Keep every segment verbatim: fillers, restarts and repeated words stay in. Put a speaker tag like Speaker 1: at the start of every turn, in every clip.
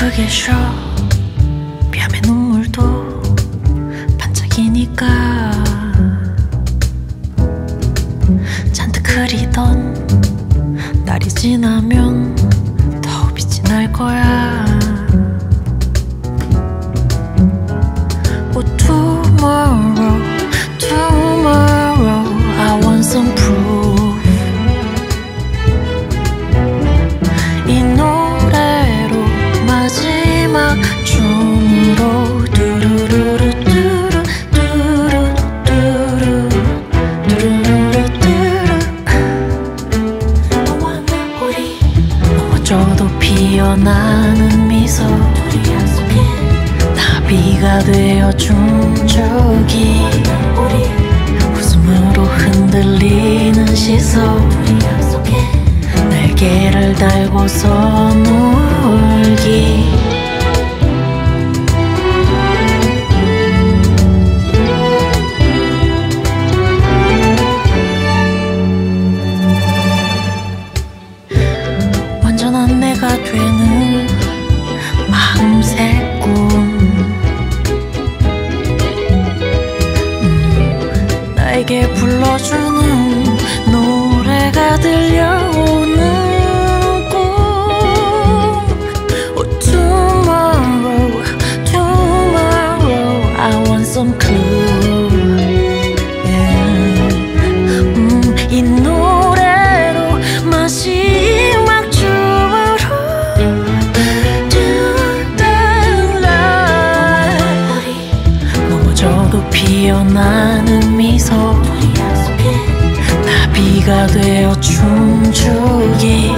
Speaker 1: 크게 쉬어 뺨에 눈물도 반짝이니까 잔뜩 흐리던 날이 지나면 더 빛이 날 거야. Oh tomorrow, tomorrow I want some proof. 이 노래로 마지막 춤으로 두루루루 뚜루 뚜루 뚜루 두루루루 뚜루. 너와 나 우리 넘어져도 피어나는 미소 나비가 되어 춤추기 웃음으로 흔들리는 시선 날개를 달고서 놀기. 완전한 내가 되는 마음새 꿈. 음, 나에게 불러주는 노래가 들려오는 꿈. Oh tomorrow, tomorrow I want some clue. Yeah. 음, 이 노래로 마지막 춤으로 넘어져도 피어나는 미소 나비가 되어 춤추기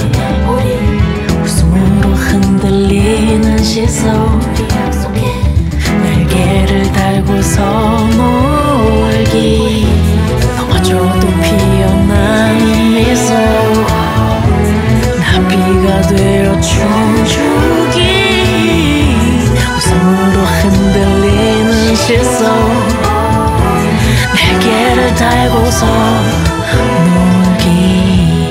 Speaker 1: 웃음으로 흔들리는 시선 날개를 달고서 놀기. 넘어져도 피어나는 미소 나비가 되어 춤추기 웃음으로 흔들리는 시선 날개를 달고서 놀기.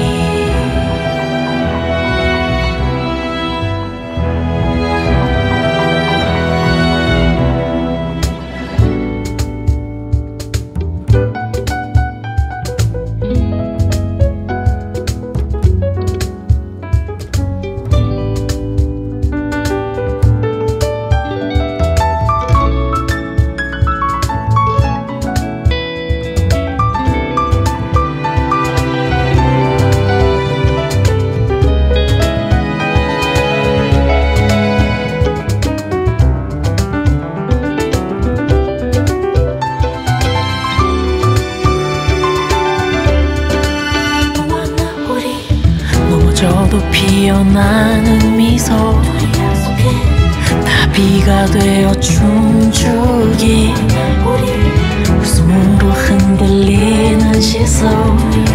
Speaker 1: 넘어져도 피어나는 미소 나비가 되어 춤추기 웃음으로 흔들리는 시선